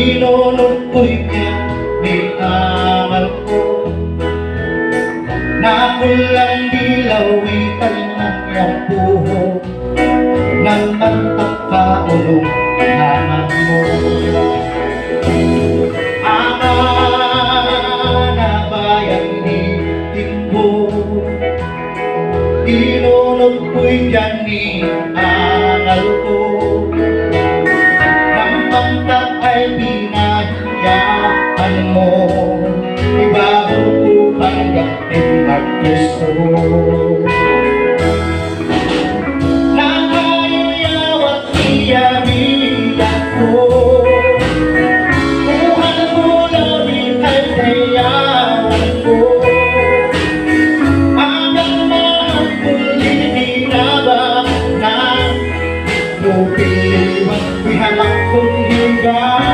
Inunod-uy niya ni amal ko na kulang dilawitan ng iyang buho nang magpakaulong naman mo. Ama na bayan ni Timbo, inunod-uy niya ni amal ko nang pangkat ay pinahiyaan mo. Ibabaw ko hanggang Kristo. Nakayaw at iyabiyak ko, buhay mo lang ay kayawan ko. Hanggang mahuli dinaba na lupiwan, ihamak kong hinggan.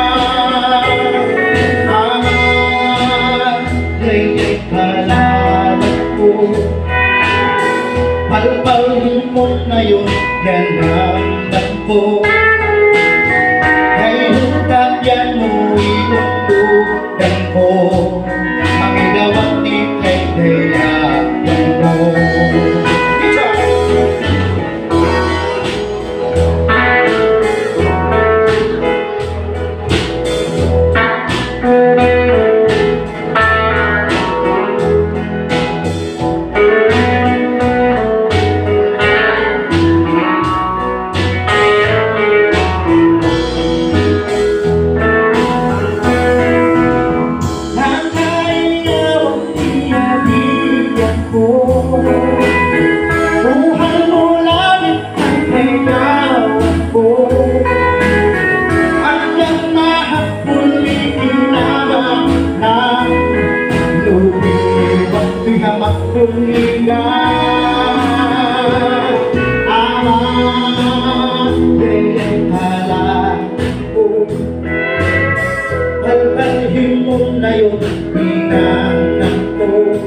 Palpalhimot na yun, yan hanggang po. Ngayon tapyan mo iundugan ko, ang ilawat ni kay dayawan mo. Buhay mo lang ang kayawan ko, hanggang mahapuli dinamang ng lupiwan, ihamak kong hinggan. Ama, ganyan halang ko, palpalhin mo na yun, hinanang ko.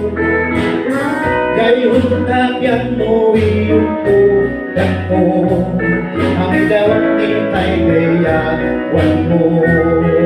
Ngayon tapyan mo iundugan ko, ang ilawat ni kay dayawan mo.